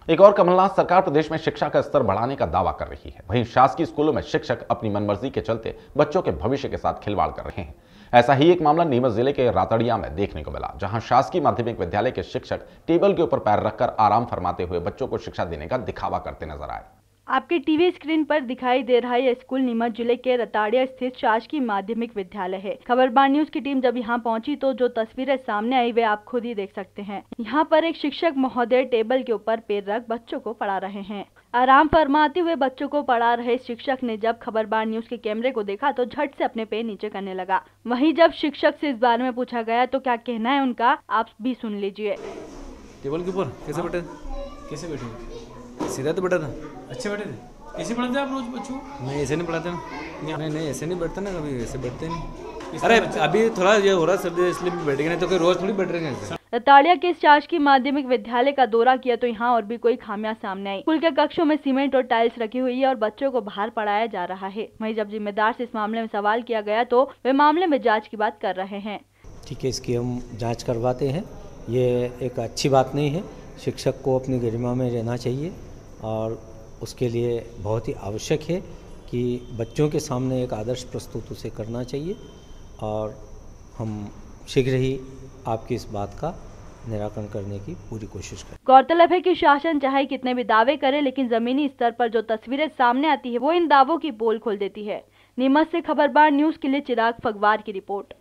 एक और कमलनाथ सरकार प्रदेश में शिक्षा का स्तर बढ़ाने का दावा कर रही है। वहीं शासकीय स्कूलों में शिक्षक अपनी मनमर्जी के चलते बच्चों के भविष्य के साथ खिलवाड़ कर रहे हैं। ऐसा ही एक मामला नीमच जिले के रातड़िया में देखने को मिला, जहां शासकीय माध्यमिक विद्यालय के शिक्षक टेबल के ऊपर पैर रखकर आराम फरमाते हुए बच्चों को शिक्षा देने का दिखावा करते नजर आए। आपके टीवी स्क्रीन पर दिखाई दे रहा यह स्कूल नीमच जिले के रताड़िया स्थित शासकीय माध्यमिक विद्यालय है। खबरबार न्यूज की टीम जब यहां पहुंची तो जो तस्वीरें सामने आई वे आप खुद ही देख सकते हैं। यहां पर एक शिक्षक महोदय टेबल के ऊपर पैर रख बच्चों को पढ़ा रहे हैं। आराम फरमाते हुए बच्चों को पढ़ा रहे शिक्षक ने जब खबरबार न्यूज के कैमरे को देखा तो झट से अपने पैर नीचे करने लगा। वहीं जब शिक्षक से इस बारे में पूछा गया तो क्या कहना है उनका, आप भी सुन लीजिए। टेबल के ऊपर कैसे बैठे? कैसे बैठे? सीधा तो बैठा था। अच्छे बैठे थे? ऐसे पढ़ाते आप रोज बच्चों को? नहीं ऐसे नहीं पढ़ाते ना। नहीं ऐसे नहीं बैठते ना, कभी ऐसे बैठते नहीं। अरे अभी थोड़ा ये हो रहा है सर्दी इसलिए बैठेंगे, नहीं तो कोई रोज थोड़ी बैठ रहे हैं। रताड़िया के शासकीय माध्यमिक विद्यालय का दौरा किया तो यहाँ और भी कोई खामियां सामने आई। स्कूल के कक्षों में सीमेंट और टाइल्स रखी हुई है और बच्चों को बाहर पढ़ाया जा रहा है। वहीं जब जिम्मेदार से इस मामले में सवाल किया गया तो वे मामले में जांच की बात कर रहे हैं। ठीक है, इसकी हम जांच करवाते हैं। ये एक अच्छी बात नहीं है। शिक्षक को अपनी गरिमा में रहना चाहिए और उसके लिए बहुत ही आवश्यक है कि बच्चों के सामने एक आदर्श प्रस्तुत उसे करना चाहिए और हम शीघ्र ही आपकी इस बात का निराकरण करने की पूरी कोशिश करें। गौरतलब है कि शासन चाहे कितने भी दावे करे, लेकिन जमीनी स्तर पर जो तस्वीरें सामने आती है वो इन दावों की पोल खोल देती है। नीमच से खबरबार न्यूज के लिए चिराग फगवार की रिपोर्ट।